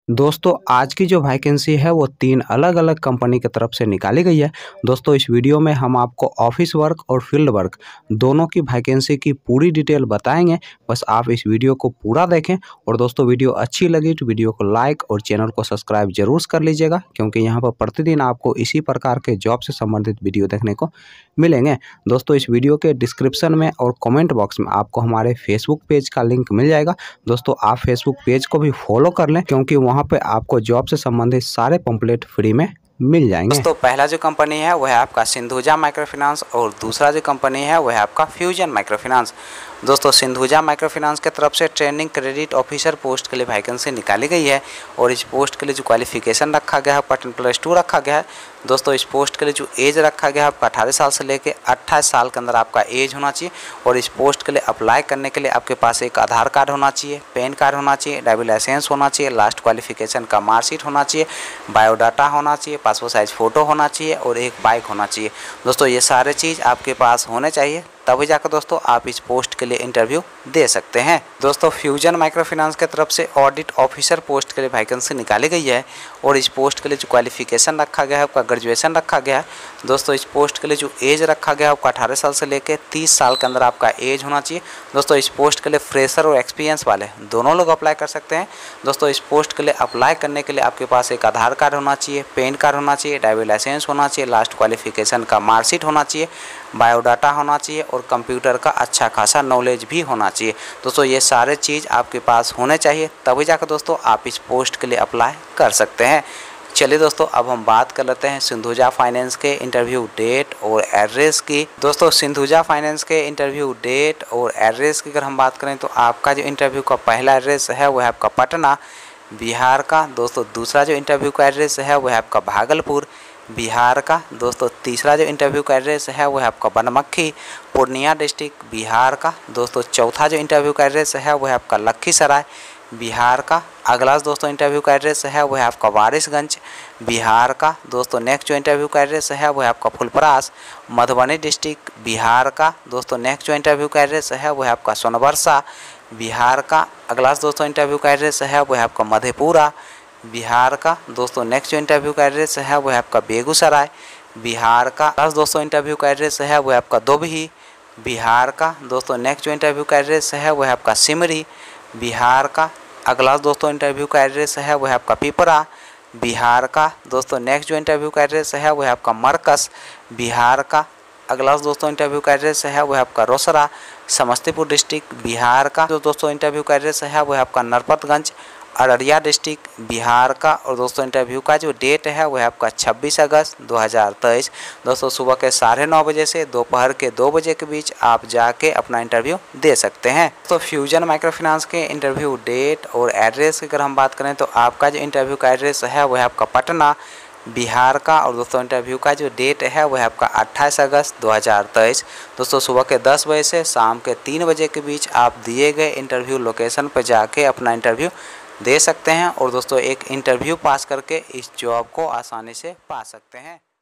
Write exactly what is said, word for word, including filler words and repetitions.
दोस्तों आज की जो वैकेंसी है वो तीन अलग अलग कंपनी की तरफ से निकाली गई है। दोस्तों इस वीडियो में हम आपको ऑफिस वर्क और फील्ड वर्क दोनों की वैकेंसी की पूरी डिटेल बताएंगे। बस आप इस वीडियो को पूरा देखें और दोस्तों वीडियो अच्छी लगी तो वीडियो को लाइक और चैनल को सब्सक्राइब जरूर कर लीजिएगा, क्योंकि यहाँ पर प्रतिदिन आपको इसी प्रकार के जॉब से संबंधित वीडियो देखने को मिलेंगे। दोस्तों इस वीडियो के डिस्क्रिप्शन में और कमेंट बॉक्स में आपको हमारे फेसबुक पेज का लिंक मिल जाएगा। दोस्तों आप फेसबुक पेज को भी फॉलो कर लें, क्योंकि वहाँ पे आपको जॉब से संबंधित सारे पंपलेट फ्री में मिल जाएंगे। दोस्तों पहला जो कंपनी है वह है आपका सिंधुजा माइक्रो फाइनेंस और दूसरा जो कंपनी है वह है आपका फ्यूजन माइक्रो फाइनेंस। दोस्तों सिंधुजा माइक्रो फाइनेंस के तरफ से ट्रेनिंग क्रेडिट ऑफिसर पोस्ट के लिए वैकेंसी निकाली गई है और इस पोस्ट के लिए जो क्वालिफिकेशन रखा गया है टेन प्लस टू रखा गया है। दोस्तों इस पोस्ट के लिए जो एज रखा गया है आपका अठारह साल से लेकर अट्ठाईस साल के अंदर आपका एज होना चाहिए और इस पोस्ट के लिए अप्लाई करने के लिए आपके पास एक आधार कार्ड होना चाहिए, पैन कार्ड होना चाहिए, ड्राइविंग लाइसेंस होना चाहिए, लास्ट क्वालिफिकेशन का मार्कशीट होना चाहिए, बायोडाटा होना चाहिए, पासपोर्ट साइज फ़ोटो होना चाहिए और एक बाइक होना चाहिए। दोस्तों ये सारे चीज़ आपके पास होने चाहिए, तभी जाकर दोस्तों आप इस पोस्ट के लिए इंटरव्यू दे सकते हैं। दोस्तों फ्यूजन माइक्रो फाइनेंस की तरफ से ऑडिट ऑफिसर पोस्ट के लिए वैकेंसी निकाली गई है और इस पोस्ट के लिए जो क्वालिफिकेशन रखा गया है आपका ग्रेजुएशन रखा गया है। दोस्तों इस पोस्ट के लिए जो एज रखा गया है आपका अठारह साल से लेकर तीस साल के अंदर आपका एज होना चाहिए। दोस्तों इस पोस्ट के लिए फ्रेशर और एक्सपीरियंस वाले दोनों लोग अप्लाई कर सकते हैं। दोस्तों इस पोस्ट के लिए अप्लाई करने के लिए आपके पास एक आधार कार्ड होना चाहिए, पैन कार्ड होना चाहिए, ड्राइविंग लाइसेंस होना चाहिए, लास्ट क्वालिफिकेशन का मार्कशीट होना चाहिए, बायोडाटा होना चाहिए और कंप्यूटर का अच्छा खासा नॉलेज भी होना चाहिए। दोस्तों ये सारे चीज़ आपके पास होने चाहिए, तभी जाकर दोस्तों आप इस पोस्ट के लिए अप्लाई कर सकते हैं। चलिए दोस्तों अब हम बात कर लेते हैं सिंधुजा फाइनेंस के इंटरव्यू डेट और एड्रेस की। दोस्तों सिंधुजा फाइनेंस के इंटरव्यू डेट और एड्रेस की अगर हम बात करें तो आपका जो इंटरव्यू का पहला एड्रेस है वो है आपका पटना बिहार का। दोस्तों दूसरा जो इंटरव्यू का एड्रेस है वो है आपका भागलपुर बिहार का। दोस्तों तीसरा जो इंटरव्यू का एड्रेस है वो है आपका बनमक्खी पूर्णिया डिस्ट्रिक्ट बिहार का। दोस्तों चौथा जो इंटरव्यू का एड्रेस है वो है आपका लखीसराय बिहार का। अगला दोस्तों इंटरव्यू का एड्रेस है वो है आपका वारिसगंज बिहार का। दोस्तों नेक्स्ट जो इंटरव्यू का एड्रेस है वो है आपका फुलपरास मधुबनी डिस्ट्रिक्ट बिहार का। दोस्तों नेक्स्ट जो इंटरव्यू का एड्रेस है वो है आपका सोनबरसा बिहार का। अगला दोस्तों इंटरव्यू का एड्रेस है वो है आपका मधेपुरा बिहार का। दोस्तों नेक्स्ट जो इंटरव्यू का एड्रेस है वो है आपका बेगूसराय बिहार का। प्लस दोस्तों इंटरव्यू का एड्रेस है वो है आपका दोबही बिहार का। दोस्तों नेक्स्ट जो इंटरव्यू का एड्रेस है वो है आपका सिमरी बिहार का। अगला दोस्तों इंटरव्यू का एड्रेस है वो है आपका पिपरा बिहार का। दोस्तों नेक्स्ट जो इंटरव्यू का एड्रेस है वो है आपका मरकस बिहार का। अगला दोस्तों इंटरव्यू का एड्रेस है वो है आपका रोसड़ा समस्तीपुर डिस्ट्रिक्ट बिहार का। जो दोस्तों इंटरव्यू का एड्रेस है वो है आपका नरपतगंज अररिया डिस्ट्रिक्ट बिहार का। और दोस्तों इंटरव्यू का जो डेट है वो है आपका छब्बीस अगस्त दो हज़ार तेईस। दोस्तों सुबह के साढ़े नौ बजे से दोपहर के दो बजे के बीच आप जाके अपना इंटरव्यू दे सकते हैं। तो फ्यूजन माइक्रो फाइनेंस के इंटरव्यू डेट और एड्रेस की अगर हम बात करें तो आपका जो इंटरव्यू का एड्रेस है वो है आपका पटना बिहार का। और दोस्तों इंटरव्यू का जो डेट है वो है आपका अट्ठाईस अगस्त दो हज़ार तेईस। दोस्तों सुबह के दस बजे से शाम के तीन बजे के बीच आप दिए गए इंटरव्यू लोकेशन पर जाके अपना इंटरव्यू दे सकते हैं और दोस्तों एक इंटरव्यू पास करके इस जॉब को आसानी से पा सकते हैं।